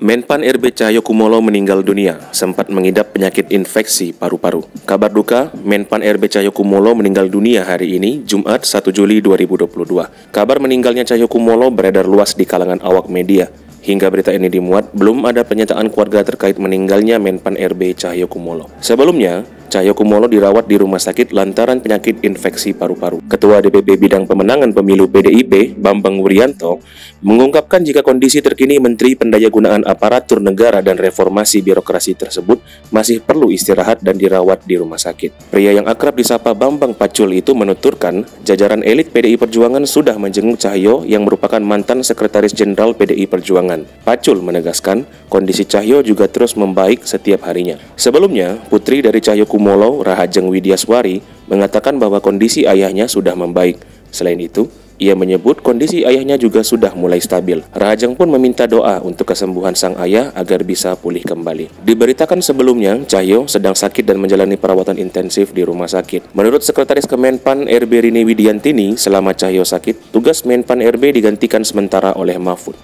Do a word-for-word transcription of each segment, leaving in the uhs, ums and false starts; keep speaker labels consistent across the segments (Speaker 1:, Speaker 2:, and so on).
Speaker 1: Menpan R B Cahyokumolo meninggal dunia, sempat mengidap penyakit infeksi paru-paru. Kabar duka, Menpan R B Cahyokumolo meninggal dunia hari ini, Jumat satu Juli dua ribu dua puluh dua. Kabar meninggalnya Cahyokumolo beredar luas di kalangan awak media. Hingga berita ini dimuat, belum ada pernyataan keluarga terkait meninggalnya Menpan R B Cahyokumolo. Sebelumnya, Cahyokumolo dirawat di rumah sakit lantaran penyakit infeksi paru-paru. Ketua D P P Bidang Pemenangan Pemilu P D I P, Bambang Wuryanto, mengungkapkan jika kondisi terkini Menteri Pendayagunaan Aparatur Negara dan Reformasi Birokrasi tersebut masih perlu istirahat dan dirawat di rumah sakit. Pria yang akrab disapa Bambang Pacul itu menuturkan, jajaran elit P D I Perjuangan sudah menjenguk Cahyo yang merupakan mantan Sekretaris Jenderal P D I Perjuangan. Pacul menegaskan, kondisi Cahyo juga terus membaik setiap harinya. Sebelumnya, putri dari Cahyokumolo, Rahajeng Widyaswari, mengatakan bahwa kondisi ayahnya sudah membaik. Selain itu, ia menyebut kondisi ayahnya juga sudah mulai stabil. Rahajeng pun meminta doa untuk kesembuhan sang ayah agar bisa pulih kembali. Diberitakan sebelumnya, Cahyo sedang sakit dan menjalani perawatan intensif di rumah sakit. Menurut Sekretaris Kemenpan R B Rini Widiantini, selama Cahyo sakit, tugas Menpan R B digantikan sementara oleh Mahfud.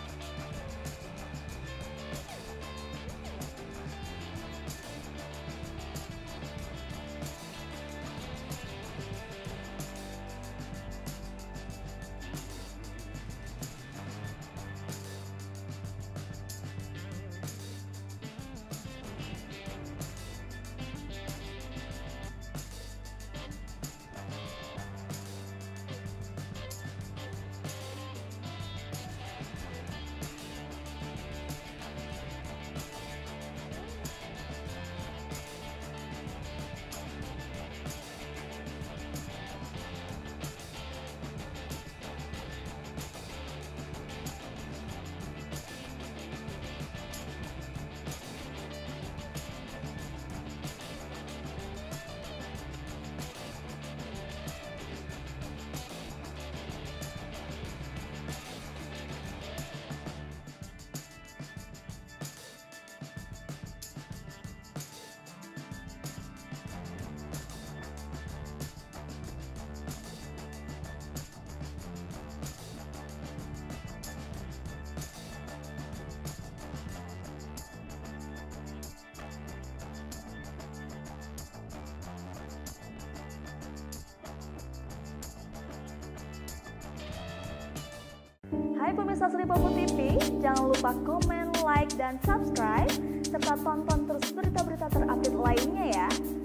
Speaker 2: Hai pemirsa Sri Popo T V, jangan lupa komen, like, dan subscribe, serta tonton terus berita-berita terupdate lainnya ya.